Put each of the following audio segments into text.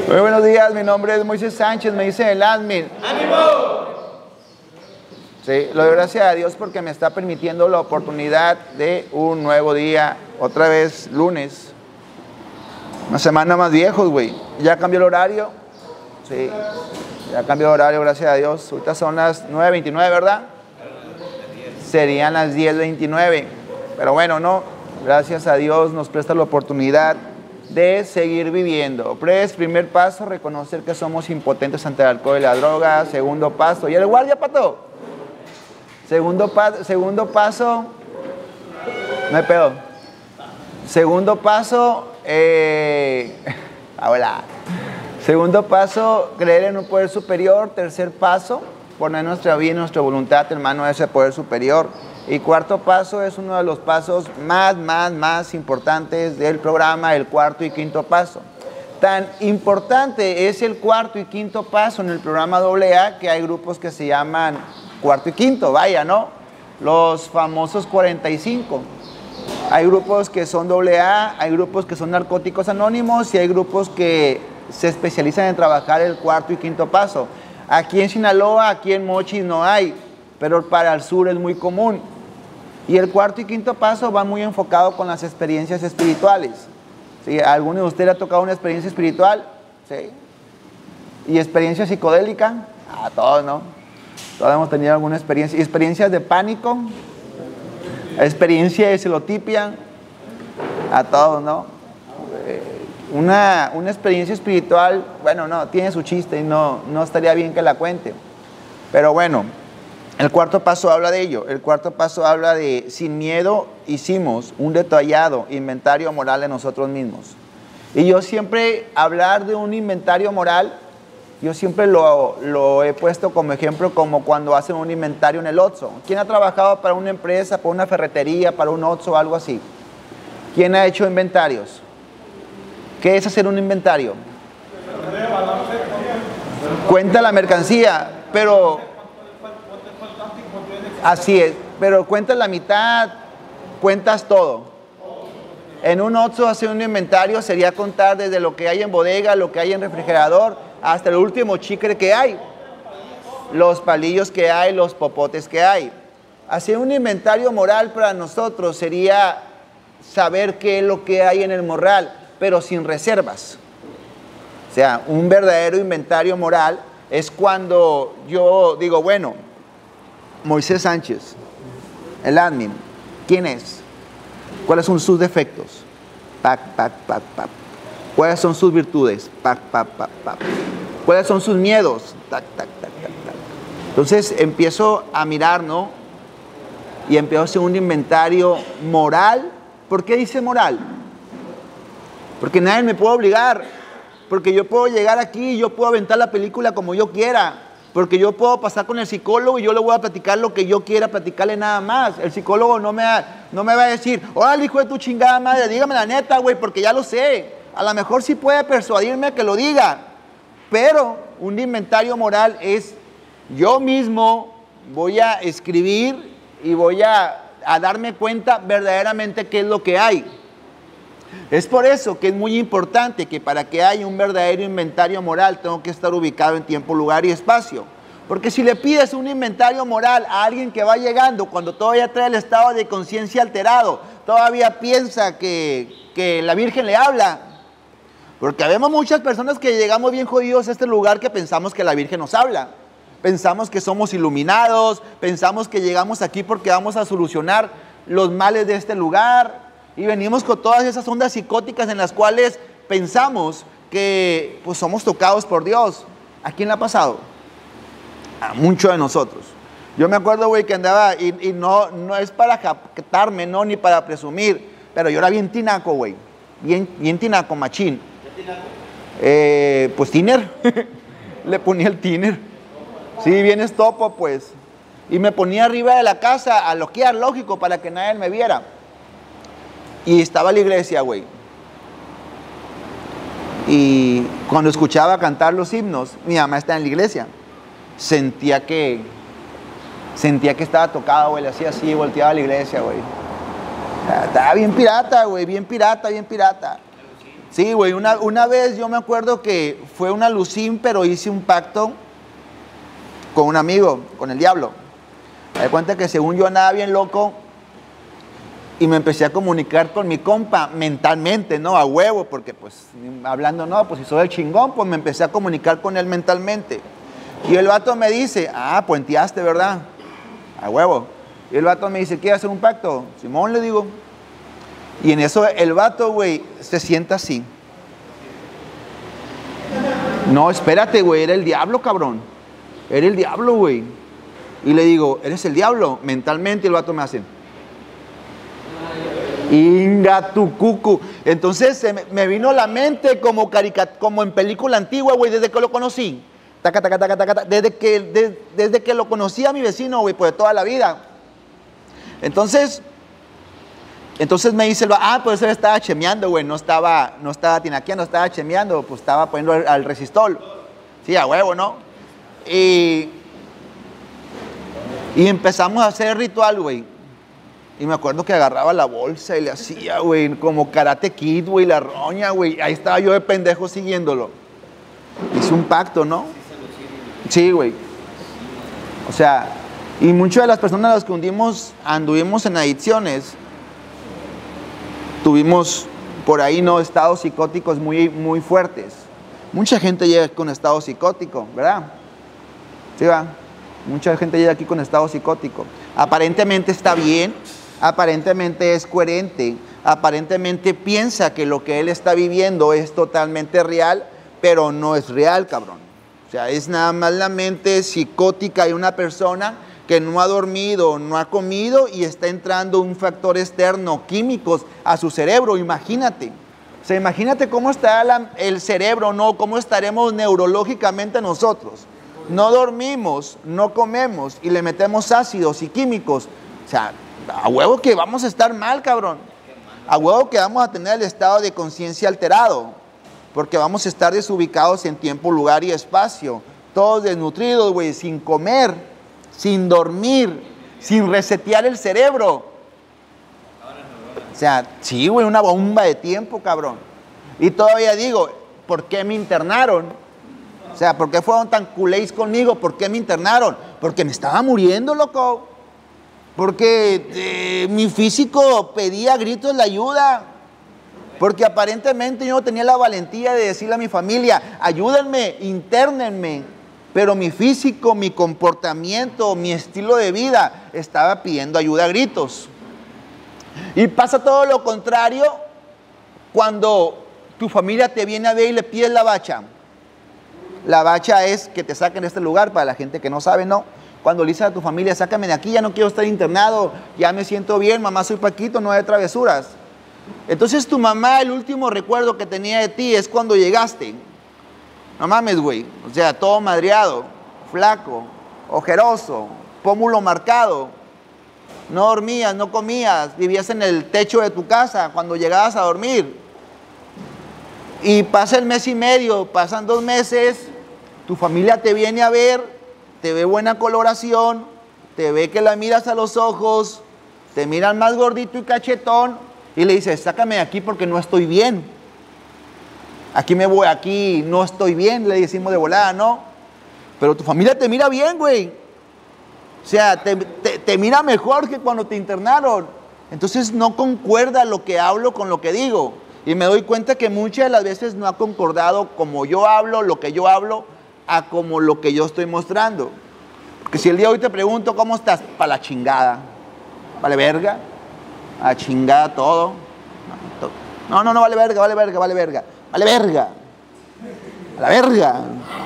Muy buenos días, mi nombre es Moisés Sánchez, me dice el admin. ¡Ánimo! Sí, lo doy gracias a Dios porque me está permitiendo la oportunidad de un nuevo día, otra vez lunes. Una semana más viejos, güey. Ya cambió el horario. Sí, ya cambió el horario, gracias a Dios. Ahorita son las 9:29, ¿verdad? Serían las 10:29. Pero bueno, no. Gracias a Dios nos presta la oportunidad de seguir viviendo. Primer paso, reconocer que somos impotentes ante el alcohol y la droga. Segundo paso, ¿y el guardia, pato? Segundo paso, no hay pedo. Segundo paso, hola. Segundo paso, creer en un poder superior. Tercer paso, poner nuestra vida y nuestra voluntad en manos de ese poder superior. Y cuarto paso es uno de los pasos más importantes del programa, el cuarto y quinto paso. Tan importante es el cuarto y quinto paso en el programa AA que hay grupos que se llaman cuarto y quinto, vaya, ¿no? Los famosos 45. Hay grupos que son AA, hay grupos que son narcóticos anónimos y hay grupos que se especializan en trabajar el cuarto y quinto paso. Aquí en Sinaloa, aquí en Mochis no hay, pero para el sur es muy común. Y el cuarto y quinto paso va muy enfocado con las experiencias espirituales. ¿Sí? ¿A alguno de ustedes le ha tocado una experiencia espiritual? ¿Sí? ¿Y experiencia psicodélica? A todos, ¿no? Todos hemos tenido alguna experiencia. ¿Experiencias de pánico? ¿Experiencia de celotipia? A todos, ¿no? Una experiencia espiritual, bueno, no, tiene su chiste y no estaría bien que la cuente. Pero bueno, el cuarto paso habla de ello. El cuarto paso habla de, sin miedo, hicimos un detallado inventario moral de nosotros mismos. Y yo siempre, hablar de un inventario moral, yo siempre lo he puesto como ejemplo, como cuando hacen un inventario en el Oxxo. ¿Quién ha trabajado para una empresa, para una ferretería, para un Oxxo o algo así? ¿Quién ha hecho inventarios? ¿Qué es hacer un inventario? Cuenta la mercancía, pero así es, pero cuentas la mitad, cuentas todo. En un Oxxo hacer un inventario sería contar desde lo que hay en bodega, lo que hay en refrigerador, hasta el último chicle que hay, los palillos que hay, los popotes que hay. Hacer un inventario moral para nosotros sería saber qué es lo que hay en el morral, pero sin reservas. O sea, un verdadero inventario moral es cuando yo digo, bueno, Moisés Sánchez, el admin, ¿quién es? ¿Cuáles son sus defectos? Pac. ¿Cuáles son sus virtudes? Pac. ¿Cuáles son sus miedos? Tac. Entonces empiezo a mirar, ¿no? Y empiezo a hacer un inventario moral. ¿Por qué dice moral? Porque nadie me puede obligar. Porque yo puedo llegar aquí y yo puedo aventar la película como yo quiera. Porque yo puedo pasar con el psicólogo y yo le voy a platicar lo que yo quiera platicarle nada más. El psicólogo no me va a decir, órale, hijo de tu chingada madre, dígame la neta, güey, porque ya lo sé. A lo mejor sí puede persuadirme a que lo diga. Pero un inventario moral es, yo mismo voy a escribir y voy a darme cuenta verdaderamente qué es lo que hay. Es por eso que es muy importante que para que haya un verdadero inventario moral tengo que estar ubicado en tiempo, lugar y espacio. Porque si le pides un inventario moral a alguien que va llegando cuando todavía trae el estado de conciencia alterado, todavía piensa que la Virgen le habla. Porque vemos muchas personas que llegamos bien jodidos a este lugar que pensamos que la Virgen nos habla. Pensamos que somos iluminados, pensamos que llegamos aquí porque vamos a solucionar los males de este lugar. Y venimos con todas esas ondas psicóticas en las cuales pensamos que pues, somos tocados por Dios. ¿A quién le ha pasado? A muchos de nosotros. Yo me acuerdo, güey, que andaba, y no es para jactarme, no, ni para presumir, pero yo era bien tinaco, güey. Bien tinaco, machín. ¿Qué tinaco? Pues tiner. Le ponía el tiner. Sí, bien estopo, pues. Y me ponía arriba de la casa a loquear, lógico, para que nadie me viera. Y estaba la iglesia, güey. Y cuando escuchaba cantar los himnos, mi mamá está en la iglesia. Sentía que estaba tocado, güey. Le hacía así, volteaba a la iglesia, güey. Estaba bien pirata, güey. Bien pirata. Sí, güey, una vez yo me acuerdo que fue una alucín, pero hice un pacto con un amigo, con el diablo. Me di cuenta que según yo andaba bien loco y me empecé a comunicar con mi compa mentalmente, ¿no? A huevo, porque pues hablando, no, pues si soy el chingón, pues me empecé a comunicar con él mentalmente. Y el vato me dice, puenteaste, ¿verdad? A huevo. Y el vato me dice, ¿quieres hacer un pacto? Simón, le digo. Y en eso el vato, güey, se sienta así. No, espérate, güey, era el diablo, cabrón. Era el diablo, güey. Y le digo, ¿eres el diablo? Mentalmente, y el vato me hace, Inga tu cucu. Entonces me vino a la mente como en película antigua, güey, desde que lo conocí. Taca, taca, taca, taca, taca, desde que lo conocí a mi vecino, güey, pues de toda la vida. Entonces me dice, pues él estaba chemeando, güey, no estaba tinaqueando, estaba chemeando, pues estaba poniendo al resistol. Sí, a huevo, ¿no? Y empezamos a hacer el ritual, güey. Y me acuerdo que agarraba la bolsa y le hacía, güey, como Karate Kid, güey, la roña, güey. Ahí estaba yo de pendejo siguiéndolo. Hice un pacto, ¿no? Sí, güey. O sea, y muchas de las personas a las que anduvimos en adicciones, tuvimos por ahí, ¿no? Estados psicóticos muy, muy fuertes. Mucha gente llega con estado psicótico, ¿verdad? Sí, va. Mucha gente llega aquí con estado psicótico. Aparentemente está bien, aparentemente es coherente, aparentemente piensa que lo que él está viviendo es totalmente real, pero no es real, cabrón. O sea, es nada más la mente psicótica de una persona que no ha dormido, no ha comido y está entrando un factor externo, químicos, a su cerebro. Imagínate. O sea, imagínate cómo está el cerebro, ¿no? Cómo estaremos neurológicamente nosotros. No dormimos, no comemos y le metemos ácidos y químicos. O sea, a huevo que vamos a estar mal, cabrón. A huevo que vamos a tener el estado de conciencia alterado. Porque vamos a estar desubicados en tiempo, lugar y espacio. Todos desnutridos, güey, sin comer, sin dormir, sin resetear el cerebro. O sea, sí, güey, una bomba de tiempo, cabrón. Y todavía digo, ¿por qué me internaron? O sea, ¿por qué fueron tan culés conmigo? ¿Por qué me internaron? Porque me estaba muriendo, loco. Porque mi físico pedía a gritos la ayuda. Porque aparentemente yo no tenía la valentía de decirle a mi familia, ayúdenme, internenme. Pero mi físico, mi comportamiento, mi estilo de vida estaba pidiendo ayuda a gritos. Y pasa todo lo contrario cuando tu familia te viene a ver y le pides la bacha. La bacha es que te saquen de este lugar, para la gente que no sabe, ¿no? Cuando le dices a tu familia, sácame de aquí, ya no quiero estar internado, ya me siento bien, mamá, soy Paquito, no hay travesuras. Entonces tu mamá, el último recuerdo que tenía de ti es cuando llegaste. No mames, güey. O sea, todo madreado, flaco, ojeroso, pómulo marcado. No dormías, no comías, vivías en el techo de tu casa cuando llegabas a dormir. Y pasa el mes y medio, pasan 2 meses, tu familia te viene a ver, te ve buena coloración, te ve que la miras a los ojos, te miran más gordito y cachetón y le dices, sácame de aquí porque no estoy bien. Aquí no estoy bien, le decimos de volada, ¿no? Pero tu familia te mira bien, güey. O sea, te mira mejor que cuando te internaron. Entonces no concuerda lo que hablo con lo que digo. Y me doy cuenta que muchas de las veces no ha concordado como yo hablo, lo que yo hablo, a como lo que yo estoy mostrando. Porque si el día de hoy te pregunto, ¿cómo estás? Para la chingada. ¿Vale verga? A chingada todo. No, vale verga. Vale verga. A la verga.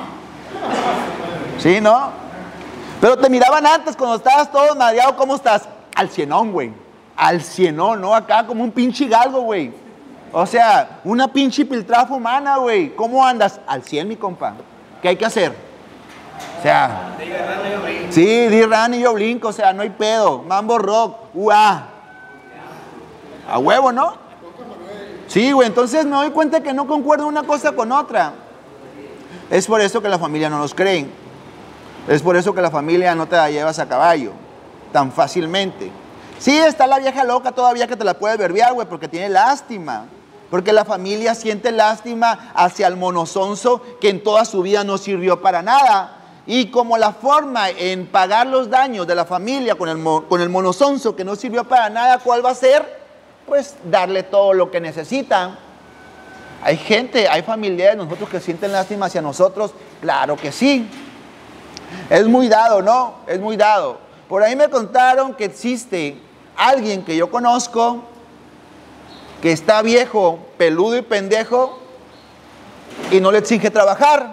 ¿Sí, no? Pero te miraban antes cuando estabas todo mareado, ¿cómo estás? Al cienón, güey. Al cienón, ¿no? Acá como un pinche galgo, güey. O sea, una pinche piltrafa humana, güey. ¿Cómo andas? Al 100, mi compa. ¿Qué hay que hacer? O sea, sí, D-Ran y yo brinco, o sea, no hay pedo. Mambo rock, ¡uah! A huevo, ¿no? Sí, güey, entonces me doy cuenta que no concuerda una cosa con otra. Es por eso que la familia no nos cree. Es por eso que la familia no te la llevas a caballo tan fácilmente. Sí, está la vieja loca todavía que te la puedes verbiar, güey, porque tiene lástima. Porque la familia siente lástima hacia el monozonzo que en toda su vida no sirvió para nada. Y como la forma en pagar los daños de la familia con el monozonzo que no sirvió para nada, ¿cuál va a ser? Pues darle todo lo que necesitan. Hay gente, hay familiares de nosotros que sienten lástima hacia nosotros. Claro que sí. Es muy dado, ¿no? Es muy dado. Por ahí me contaron que existe alguien que yo conozco que está viejo, peludo y pendejo y no le exige trabajar.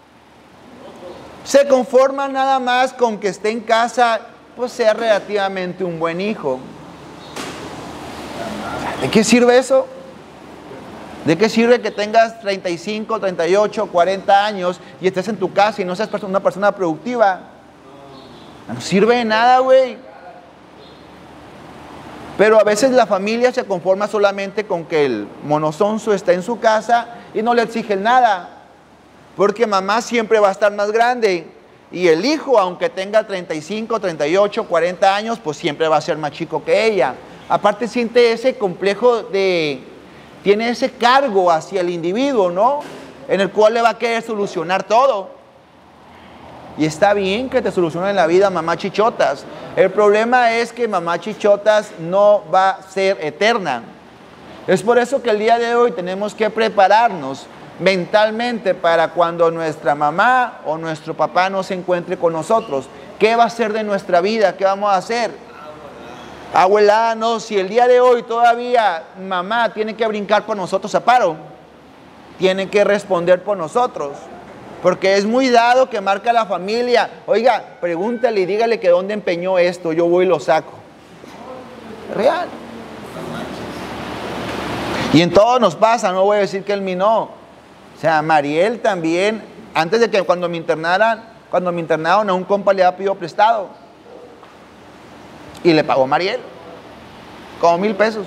Se conforma nada más con que esté en casa, pues sea relativamente un buen hijo. ¿De qué sirve eso? ¿De qué sirve que tengas 35, 38, 40 años y estés en tu casa y no seas una persona productiva? No sirve de nada, güey. Pero a veces la familia se conforma solamente con que el monozonzo está en su casa y no le exigen nada. Porque mamá siempre va a estar más grande. Y el hijo, aunque tenga 35, 38, 40 años, pues siempre va a ser más chico que ella. Aparte siente ese complejo tiene ese cargo hacia el individuo, ¿no? En el cual le va a querer solucionar todo. Y está bien que te solucionen la vida, mamá chichotas. El problema es que mamá chichotas no va a ser eterna. Es por eso que el día de hoy tenemos que prepararnos mentalmente para cuando nuestra mamá o nuestro papá no se encuentre con nosotros. ¿Qué va a ser de nuestra vida? ¿Qué vamos a hacer? Abuela, no, si el día de hoy todavía mamá tiene que brincar por nosotros a paro, tiene que responder por nosotros. Porque es muy dado que marca la familia. Oiga, pregúntale y dígale que dónde empeñó esto, yo voy y lo saco. Real. Y en todo nos pasa, no voy a decir que él mí no. O sea, Mariel también, antes de que cuando me internaron a un compa le había pedido prestado. Y le pagó Mariel. Como 1,000 pesos.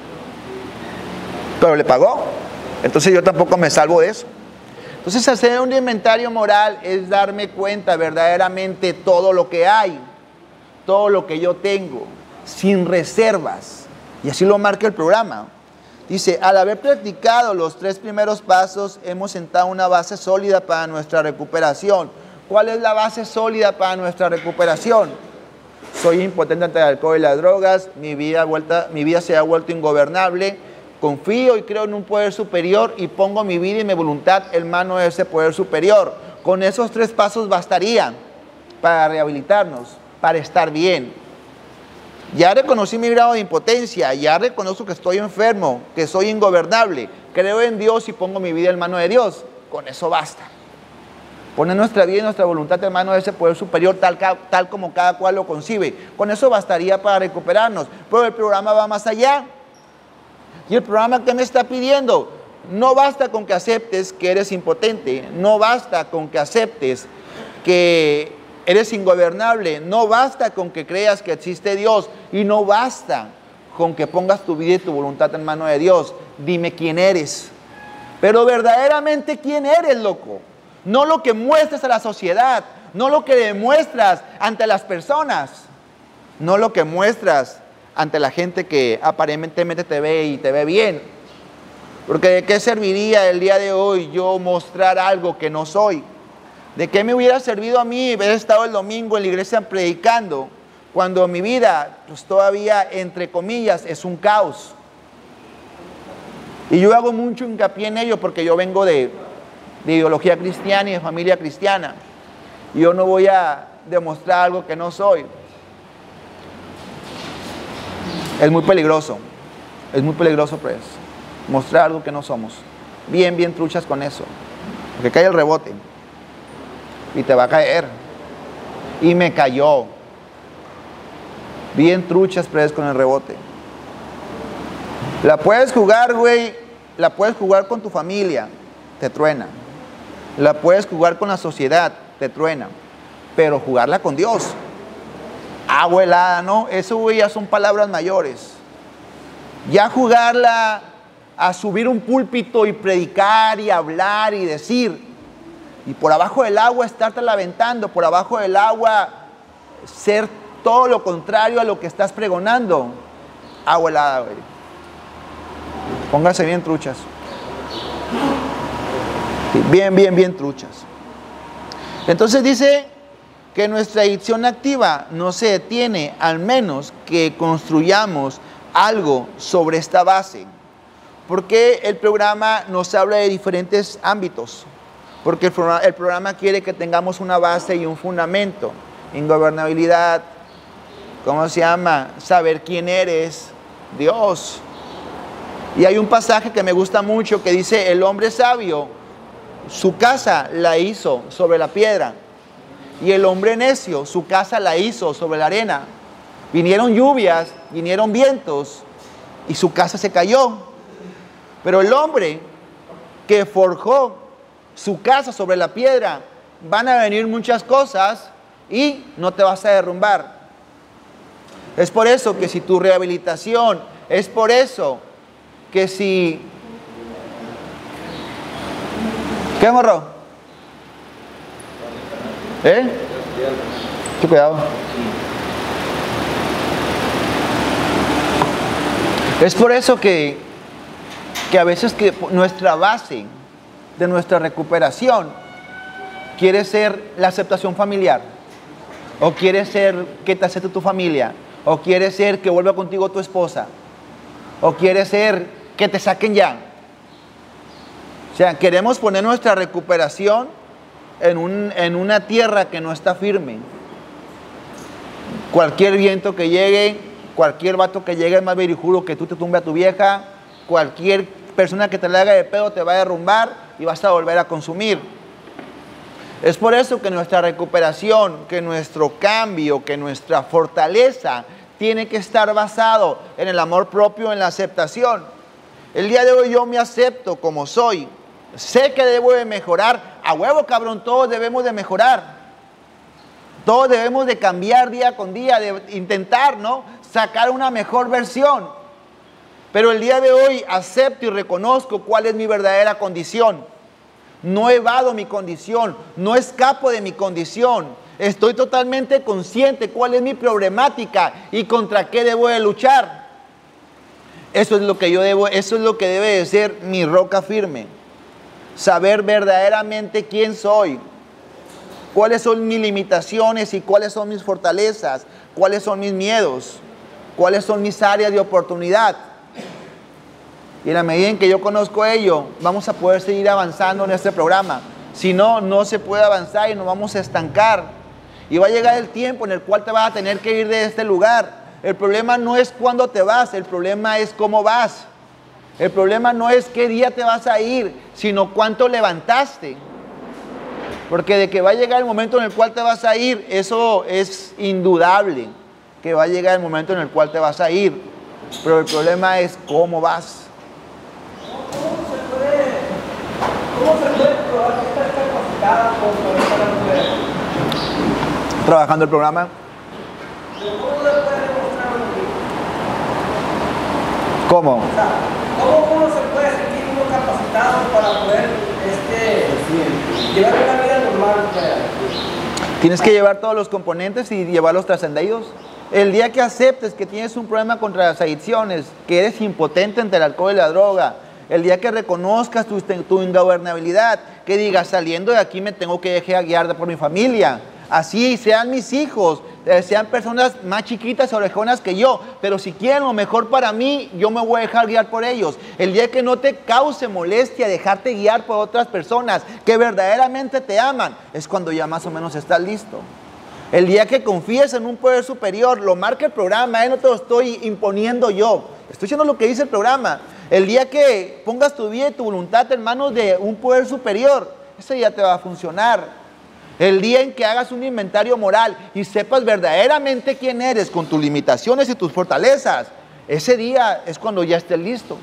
Pero le pagó. Entonces yo tampoco me salvo de eso. Entonces hacer un inventario moral es darme cuenta verdaderamente todo lo que hay, todo lo que yo tengo, sin reservas. Y así lo marca el programa. Dice, al haber practicado los 3 primeros pasos, hemos sentado una base sólida para nuestra recuperación. ¿Cuál es la base sólida para nuestra recuperación? Soy impotente ante el alcohol y las drogas, mi vida se ha vuelto ingobernable. Confío y creo en un poder superior y pongo mi vida y mi voluntad en manos de ese poder superior. Con esos 3 pasos bastarían para rehabilitarnos, para estar bien. Ya reconocí mi grado de impotencia, ya reconozco que estoy enfermo, que soy ingobernable. Creo en Dios y pongo mi vida en manos de Dios. Con eso basta. Poner nuestra vida y nuestra voluntad en manos de ese poder superior tal como cada cual lo concibe. Con eso bastaría para recuperarnos. Pero el programa va más allá. Y el programa que me está pidiendo, no basta con que aceptes que eres impotente, no basta con que aceptes que eres ingobernable, no basta con que creas que existe Dios y no basta con que pongas tu vida y tu voluntad en manos de Dios. Dime quién eres, pero verdaderamente quién eres, loco. No lo que muestras a la sociedad, no lo que demuestras ante las personas, no lo que muestras ante la gente que aparentemente te ve y te ve bien. Porque ¿de qué serviría el día de hoy yo mostrar algo que no soy? ¿De qué me hubiera servido a mí haber estado el domingo en la iglesia predicando cuando mi vida, pues todavía, entre comillas, es un caos? Y yo hago mucho hincapié en ello porque yo vengo de ideología cristiana y de familia cristiana. Y yo no voy a demostrar algo que no soy. Es muy peligroso pues, mostrar algo que no somos. Bien truchas con eso, porque cae el rebote y te va a caer. Y me cayó. Bien truchas pues con el rebote. La puedes jugar, güey, la puedes jugar con tu familia, te truena. La puedes jugar con la sociedad, te truena. Pero jugarla con Dios, abuelada, ¿no? Eso, güey, ya son palabras mayores. Ya jugarla a subir un púlpito y predicar y hablar y decir, y por abajo del agua estarte lamentando, por abajo del agua ser todo lo contrario a lo que estás pregonando, abuelada, güey. Pónganse bien truchas. Bien truchas. Entonces dice que nuestra adicción activa no se detiene, al menos que construyamos algo sobre esta base. Porque el programa nos habla de diferentes ámbitos. Porque el programa quiere que tengamos una base y un fundamento. Ingobernabilidad, ¿cómo se llama? Saber quién eres, Dios. Y hay un pasaje que me gusta mucho que dice, el hombre sabio, su casa la hizo sobre la piedra. Y el hombre necio, su casa la hizo sobre la arena. Vinieron lluvias, vinieron vientos, y su casa se cayó. Pero el hombre que forjó su casa sobre la piedra, van a venir muchas cosas y no te vas a derrumbar. Es por eso que si tu rehabilitación, es por eso que si... ¿Qué, morro? Mucho cuidado. Es por eso que a veces que nuestra base de nuestra recuperación quiere ser la aceptación familiar, o quiere ser que te acepte tu familia, o quiere ser que vuelva contigo tu esposa, o quiere ser que te saquen ya. O sea, queremos poner nuestra recuperación en una tierra que no está firme. Cualquier viento que llegue, cualquier vato que llegue más verijudo que tú te tumbe a tu vieja, cualquier persona que te le haga de pedo te va a derrumbar y vas a volver a consumir. Es por eso que nuestra recuperación, que nuestro cambio, que nuestra fortaleza tiene que estar basado en el amor propio, en la aceptación. El día de hoy yo me acepto como soy. Sé que debo de mejorar. A huevo, cabrón, todos debemos de mejorar. Todos debemos de cambiar día con día, de intentar, ¿no?, sacar una mejor versión. Pero el día de hoy acepto y reconozco cuál es mi verdadera condición. No evado mi condición, no escapo de mi condición. Estoy totalmente consciente cuál es mi problemática y contra qué debo de luchar. Eso es lo que eso es lo que debe de ser mi roca firme. Saber verdaderamente quién soy, cuáles son mis limitaciones y cuáles son mis fortalezas, cuáles son mis miedos, cuáles son mis áreas de oportunidad. Y en la medida en que yo conozco ello, vamos a poder seguir avanzando en este programa. Si no, no se puede avanzar y nos vamos a estancar. Y va a llegar el tiempo en el cual te vas a tener que ir de este lugar. El problema no es cuándo te vas, el problema es cómo vas. El problema no es qué día te vas a ir, sino cuánto levantaste. Porque de que va a llegar el momento en el cual te vas a ir, eso es indudable, que va a llegar el momento en el cual te vas a ir. Pero el problema es cómo vas. ¿Cómo se puede probar que estás capacitada para estar mujer? Trabajando el programa. ¿Cómo se puede demostrar un libro? ¿Cómo? O sea, ¿cómo se puede sentir uno capacitado para poder llevar una vida normal? Tienes que llevar todos los componentes y llevarlos trascendidos. El día que aceptes que tienes un problema contra las adicciones, que eres impotente ante el alcohol y la droga, el día que reconozcas tu ingobernabilidad, que digas, saliendo de aquí me tengo que dejar guiar por mi familia. Así sean mis hijos, sean personas más chiquitas, orejonas que yo, pero si quieren lo mejor para mí, yo me voy a dejar guiar por ellos. El día que no te cause molestia dejarte guiar por otras personas que verdaderamente te aman, es cuando ya más o menos estás listo. El día que confíes en un poder superior, lo marca el programa, no te lo estoy imponiendo yo, estoy diciendo lo que dice el programa. El día que pongas tu vida y tu voluntad en manos de un poder superior, eso ya te va a funcionar. El día en que hagas un inventario moral y sepas verdaderamente quién eres con tus limitaciones y tus fortalezas, ese día es cuando ya estés listo.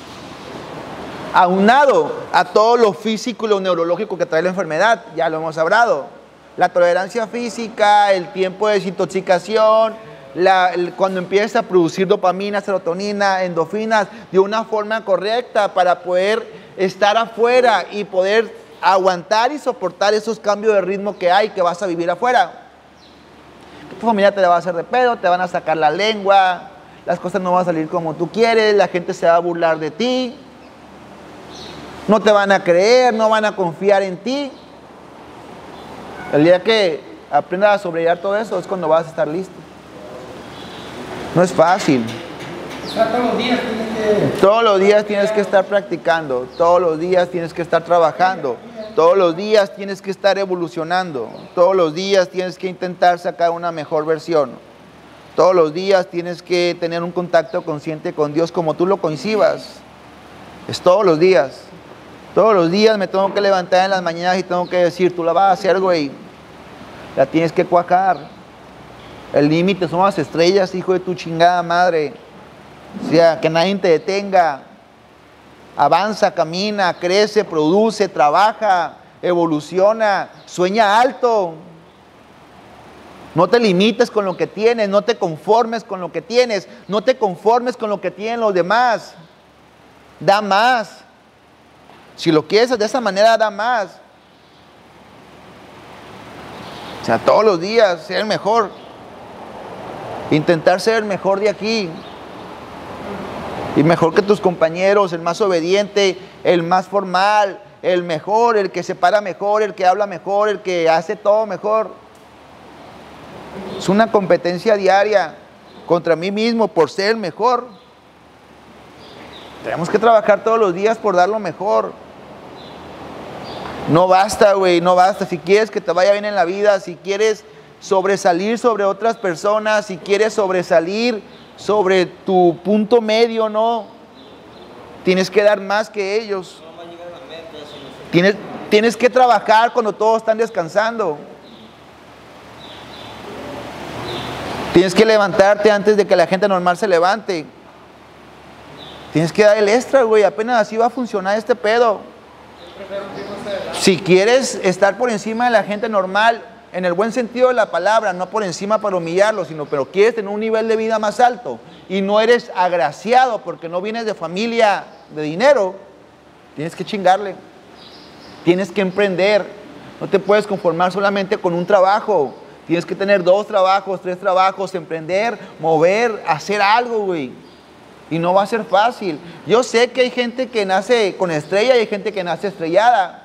Aunado a todo lo físico y lo neurológico que trae la enfermedad, ya lo hemos hablado. La tolerancia física, el tiempo de desintoxicación, cuando empiezas a producir dopamina, serotonina, endorfinas de una forma correcta para poder estar afuera y poder aguantar y soportar esos cambios de ritmo que hay, que vas a vivir afuera. Tu familia te la va a hacer de pedo, te van a sacar la lengua, las cosas no van a salir como tú quieres, la gente se va a burlar de ti, no te van a creer, no van a confiar en ti. El día que aprendas a sobrellevar todo eso es cuando vas a estar listo. No es fácil. O sea, todos los días tienes que... Todos los días tienes que estar practicando, todos los días tienes que estar trabajando, todos los días tienes que estar evolucionando, todos los días tienes que intentar sacar una mejor versión, todos los días tienes que tener un contacto consciente con Dios como tú lo concibas. Es todos los días. Todos los días me tengo que levantar en las mañanas y tengo que decir, tú la vas a hacer, güey. La tienes que cuajar. El límite son las estrellas, hijo de tu chingada madre. O sea, que nadie te detenga. Avanza, camina, crece, produce, trabaja, evoluciona, sueña alto. No te limites con lo que tienes, no te conformes con lo que tienes, no te conformes con lo que tienen los demás. Da más. Si lo quieres de esa manera, da más. O sea, todos los días ser el mejor. Intentar ser el mejor de aquí. Y mejor que tus compañeros, el más obediente, el más formal, el mejor, el que se para mejor, el que habla mejor, el que hace todo mejor. Es una competencia diaria contra mí mismo por ser el mejor. Tenemos que trabajar todos los días por dar lo mejor. No basta, güey, no basta. Si quieres que te vaya bien en la vida, si quieres sobresalir sobre otras personas, si quieres sobresalir sobre tu punto medio, no. Tienes que dar más que ellos. Tienes que trabajar cuando todos están descansando. Tienes que levantarte antes de que la gente normal se levante. Tienes que dar el extra, güey. Apenas así va a funcionar este pedo. Si quieres estar por encima de la gente normal, en el buen sentido de la palabra, no por encima para humillarlo, pero quieres tener un nivel de vida más alto y no eres agraciado porque no vienes de familia de dinero, tienes que chingarle. Tienes que emprender. No te puedes conformar solamente con un trabajo. Tienes que tener 2 trabajos, 3 trabajos, emprender, mover, hacer algo, güey. Y no va a ser fácil. Yo sé que hay gente que nace con estrella y hay gente que nace estrellada.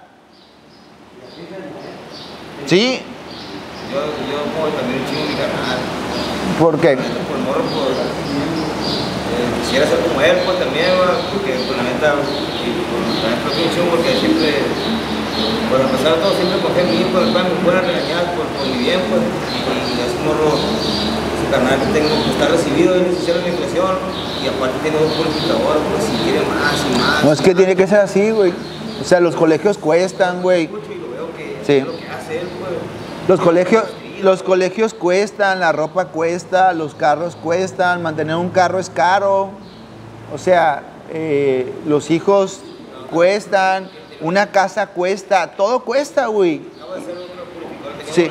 ¿Sí? Yo como también un chingo en mi canal. ¿Por qué? Por morro, pues, quisiera ser como él, pues también, porque pues, la neta, creo que un chingo porque siempre, pues a pesar de todo, siempre confía en mí, pues me fuera a regañar por mi bien, pues, y es morro, ese canal que tengo, que está recibido, es necesario la impresión, y aparte tiene un purificador, pues si quiere más y más. No, es que tiene que ser así, güey. O sea, los colegios cuestan, güey. Y lo veo que Sí. es lo que hace él, pues. Los colegios cuestan, la ropa cuesta, los carros cuestan, mantener un carro es caro. O sea, los hijos cuestan, una casa cuesta, todo cuesta, güey. Sí.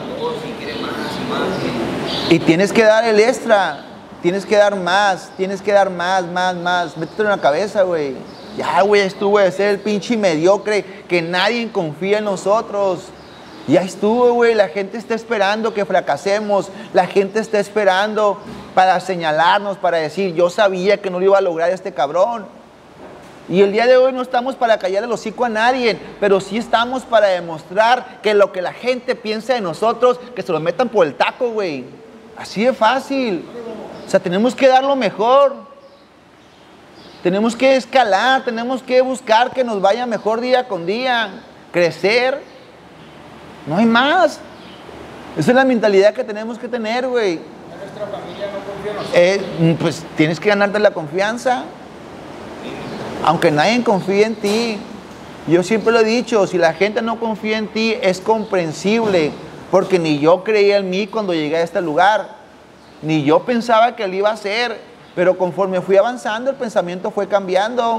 Y tienes que dar el extra, tienes que dar más, más. Métete en la cabeza, güey. Ya, güey, estuvo de ser el pinche mediocre, que nadie confía en nosotros. Ya estuvo, güey, la gente está esperando que fracasemos, la gente está esperando para señalarnos, para decir, yo sabía que no lo iba a lograr este cabrón. Y el día de hoy no estamos para callar el hocico a nadie, pero sí estamos para demostrar que lo que la gente piensa de nosotros, que se lo metan por el taco, güey. Así de fácil. O sea, tenemos que dar lo mejor. Tenemos que escalar, tenemos que buscar que nos vaya mejor día con día, crecer. No hay más. Esa es la mentalidad que tenemos que tener, güey. Nuestra familia no confía en nosotros. Pues tienes que ganarte la confianza. Aunque nadie confíe en ti. Yo siempre lo he dicho, si la gente no confía en ti, es comprensible. Porque ni yo creía en mí cuando llegué a este lugar. Ni yo pensaba que lo iba a hacer. Pero conforme fui avanzando, el pensamiento fue cambiando.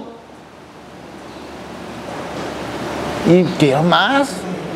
Y quiero más.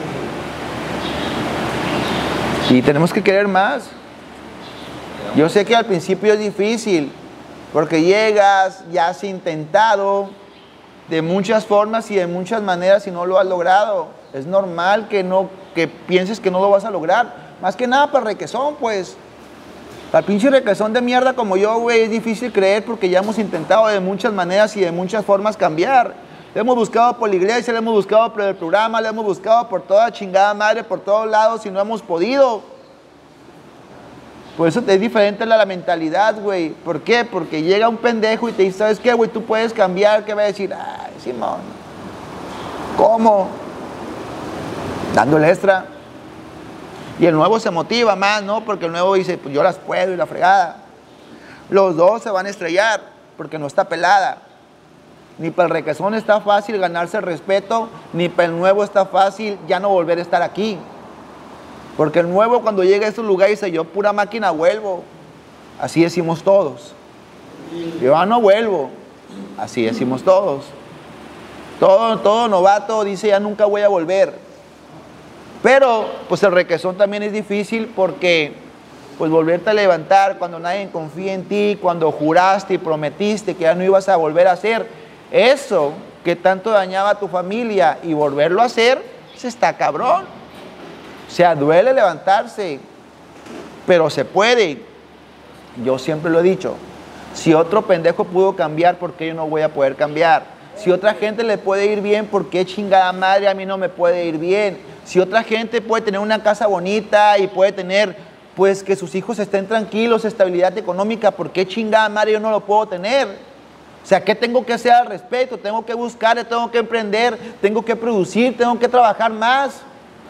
Y tenemos que querer más. Yo sé que al principio es difícil, porque llegas, ya has intentado de muchas formas y de muchas maneras y no lo has logrado. Es normal que pienses que no lo vas a lograr. Más que nada para requesón, pues. Al pinche requesón de mierda como yo, güey, es difícil creer porque ya hemos intentado de muchas maneras y de muchas formas cambiar. Le hemos buscado por la iglesia, le hemos buscado por el programa, le hemos buscado por toda chingada madre, por todos lados y no hemos podido. Por eso es diferente la mentalidad, güey. ¿Por qué? Porque llega un pendejo y te dice, ¿sabes qué, güey? Tú puedes cambiar. ¿Qué va a decir? Ay, Simón. ¿Cómo? Dándole extra. Y el nuevo se motiva más, ¿no? Porque el nuevo dice, pues yo las puedo y la fregada. Los dos se van a estrellar porque no está pelada. Ni para el requesón está fácil ganarse el respeto, ni para el nuevo está fácil ya no volver a estar aquí. Porque el nuevo cuando llega a ese lugar dice, yo pura máquina vuelvo. Así decimos todos. Yo no vuelvo. Así decimos todos. Todo novato dice, ya nunca voy a volver. Pero pues el requesón también es difícil porque pues volverte a levantar cuando nadie confía en ti, cuando juraste y prometiste que ya no ibas a volver a hacer eso que tanto dañaba a tu familia y volverlo a hacer, pues está cabrón. O sea, duele levantarse, pero se puede. Yo siempre lo he dicho, si otro pendejo pudo cambiar, ¿por qué yo no voy a poder cambiar? Si otra gente le puede ir bien, ¿por qué chingada madre a mí no me puede ir bien? Si otra gente puede tener una casa bonita y puede tener, pues, que sus hijos estén tranquilos, estabilidad económica, ¿por qué chingada madre yo no lo puedo tener? O sea, ¿qué tengo que hacer al respecto? Tengo que buscar, tengo que emprender, tengo que producir, tengo que trabajar más.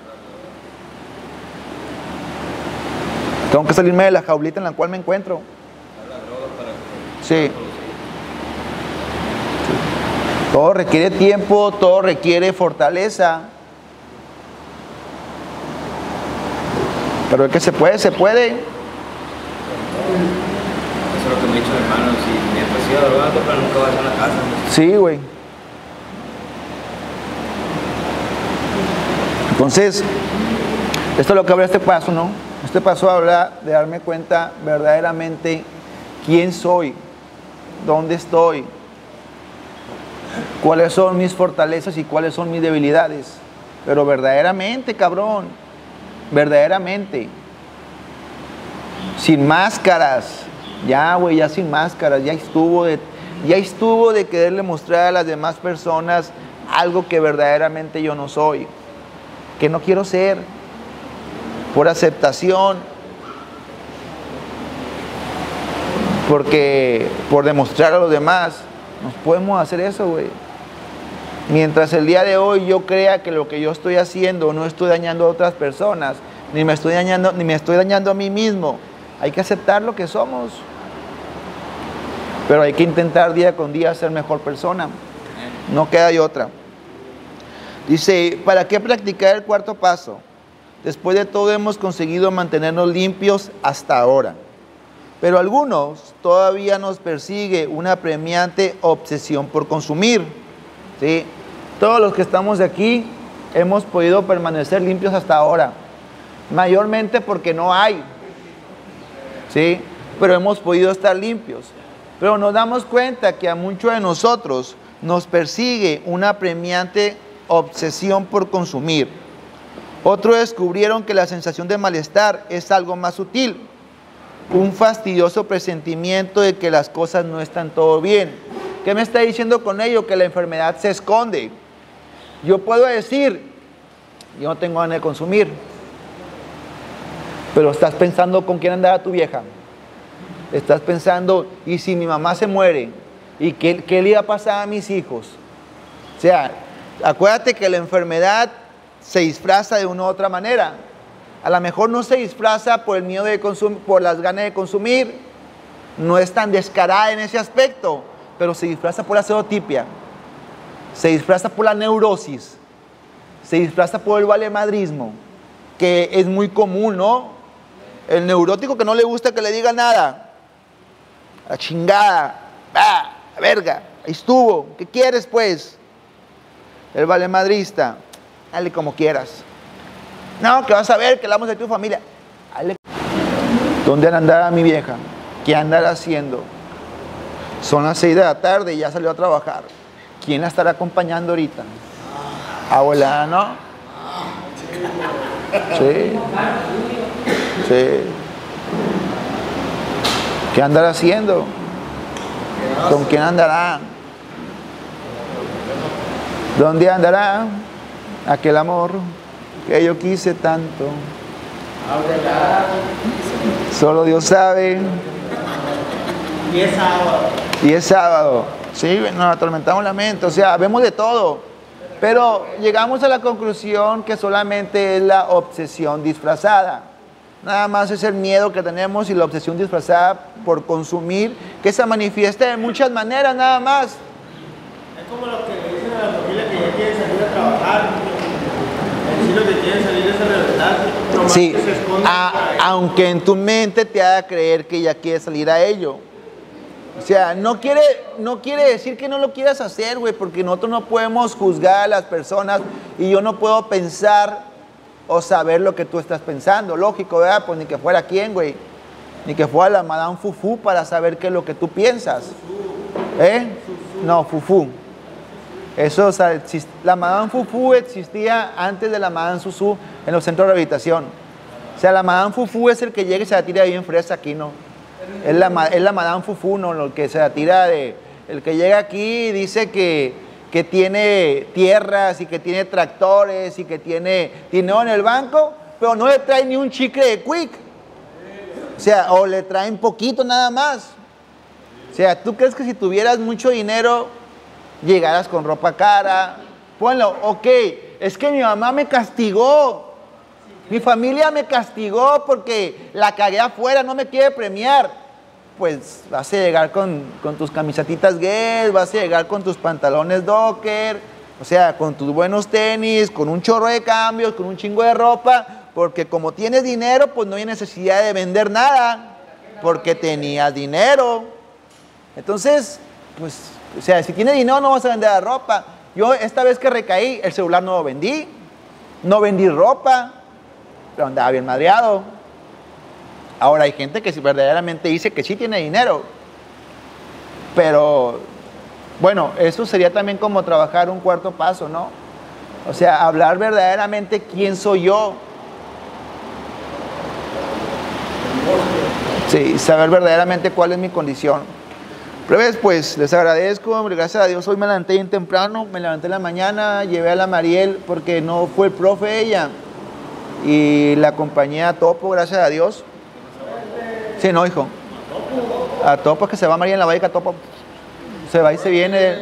Tengo que salirme de la jaulita en la cual me encuentro. Sí. Todo requiere tiempo, todo requiere fortaleza. Pero es que se puede, se puede. Eso es lo que me ha dicho mi hermano, si mientras siga drogando, pero nunca vas a la casa. Sí, güey. Entonces, esto es lo que habla este paso, ¿no? Este paso habla de darme cuenta verdaderamente quién soy, dónde estoy, cuáles son mis fortalezas y cuáles son mis debilidades. Pero verdaderamente, cabrón, verdaderamente. Sin máscaras. Ya, güey, ya sin máscaras. Ya estuvo de quererle mostrar a las demás personas algo que verdaderamente yo no soy, que no quiero ser, por aceptación, porque por demostrar a los demás, nos podemos hacer eso, güey. Mientras el día de hoy yo crea que lo que yo estoy haciendo no estoy dañando a otras personas, ni me estoy dañando a mí mismo, hay que aceptar lo que somos. Pero hay que intentar día con día ser mejor persona. No queda de otra. Dice, ¿para qué practicar el cuarto paso? Después de todo hemos conseguido mantenernos limpios hasta ahora. Pero a algunos todavía nos persigue una apremiante obsesión por consumir. ¿Sí? Todos los que estamos aquí hemos podido permanecer limpios hasta ahora. Mayormente porque no hay. ¿Sí? Pero hemos podido estar limpios. Pero nos damos cuenta que a muchos de nosotros nos persigue una apremiante obsesión por consumir. Otros descubrieron que la sensación de malestar es algo más sutil, un fastidioso presentimiento de que las cosas no están todo bien. ¿Qué me está diciendo con ello? Que la enfermedad se esconde. Yo puedo decir, yo no tengo ganas de consumir, pero estás pensando con quién andará tu vieja. Estás pensando, ¿y si mi mamá se muere? ¿Y qué le iba a pasar a mis hijos? O sea, acuérdate que la enfermedad se disfraza de una u otra manera. A lo mejor no se disfraza por el miedo de consumir, por las ganas de consumir. No es tan descarada en ese aspecto, pero se disfraza por la serotipia. Se disfraza por la neurosis. Se disfraza por el valemadrismo, que es muy común, ¿no? El neurótico que no le gusta que le diga nada. La chingada. ¡Ah! La verga. Ahí estuvo. ¿Qué quieres, pues? El valemadrista. Dale como quieras. No, que vas a ver, que hablamos de tu familia. Dale. ¿Dónde andará mi vieja? ¿Qué andará haciendo? Son las 6 de la tarde y ya salió a trabajar. ¿Quién la estará acompañando ahorita? Abuela, ¿no? Sí. Sí. ¿Qué andará haciendo? ¿Con quién andará? ¿Dónde andará aquel amor que yo quise tanto? Solo Dios sabe. Y es sábado. Y es sábado. Sí, nos atormentamos la mente. O sea, vemos de todo. Pero llegamos a la conclusión que solamente es la obsesión disfrazada. Nada más es el miedo que tenemos y la obsesión disfrazada por consumir, que se manifiesta de muchas maneras, nada más. Es como lo que le dicen a la familia que ya quieren salir a trabajar. En sí lo que quieren salir es a reventarse. Sí, aunque en tu mente te haga creer que ya quieres salir a ello. O sea, no quiere decir que no lo quieras hacer, güey, porque nosotros no podemos juzgar a las personas y yo no puedo pensar o saber lo que tú estás pensando. Lógico, ¿verdad? Pues ni que fuera quién, güey. Ni que fuera la Madame Fufu para saber qué es lo que tú piensas. No, Fufu. Eso, o sea, la Madame Fufu existía antes de la Madame Susu en los centros de rehabilitación. O sea, la Madame Fufu es el que llega y se la tira bien fresa aquí, ¿no? Es la Madame Fufu, ¿no? Lo que se la tira de... El que llega aquí y dice que tiene tierras y que tiene tractores y que tiene dinero en el banco, pero no le trae ni un chicle de Quick. O sea, o le traen poquito nada más. O sea, ¿tú crees que si tuvieras mucho dinero, llegaras con ropa cara? Ponlo, ok, es que mi mamá me castigó. Mi familia me castigó porque la cagué afuera, no me quiere premiar. Pues vas a llegar con tus camisetitas Guess, vas a llegar con tus pantalones Docker, o sea, con tus buenos tenis, con un chorro de cambios, con un chingo de ropa, porque como tienes dinero, pues no hay necesidad de vender nada, porque tenías dinero. Entonces, pues, o sea, si tienes dinero no vas a vender la ropa. Yo esta vez que recaí, el celular no lo vendí, no vendí ropa, pero andaba bien madreado. Ahora hay gente que verdaderamente dice que sí tiene dinero, pero bueno, eso sería también como trabajar un cuarto paso, ¿no? O sea, hablar verdaderamente quién soy yo. Sí, saber verdaderamente cuál es mi condición. Plebes, pues les agradezco, gracias a Dios hoy me levanté bien temprano, me levanté en la mañana, llevé a la Mariel porque no fue el profe ella y la acompañé a Topo, gracias a Dios. Sí, no, hijo. A Topo, es que se va María en la Valleca, Topo. Se va y se viene.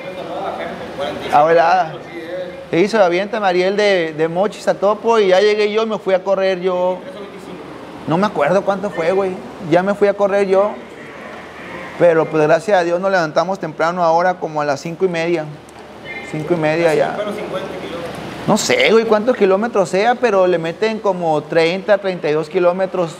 Ahora, sí, se avienta Mariel de Mochis a Topo y ya llegué yo y me fui a correr yo. No me acuerdo cuánto fue, güey. Ya me fui a correr yo. Pero pues gracias a Dios nos levantamos temprano ahora como a las 5:30. 5:30 ya. No sé, güey, cuántos kilómetros sea, pero le meten como 30, 32 kilómetros.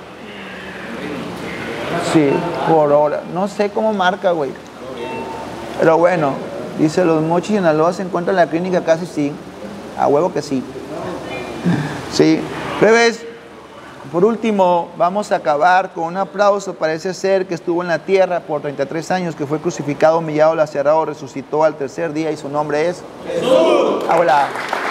Sí, por hora. No sé cómo marca, güey. Pero bueno, dice, los Mochis en Sinaloa se encuentran en la clínica casi sí. A huevo que sí. Sí. Plebes, por último, vamos a acabar con un aplauso para ese ser que estuvo en la tierra por 33 años, que fue crucificado, humillado, lacerado, resucitó al tercer día y su nombre es Jesús. Hola.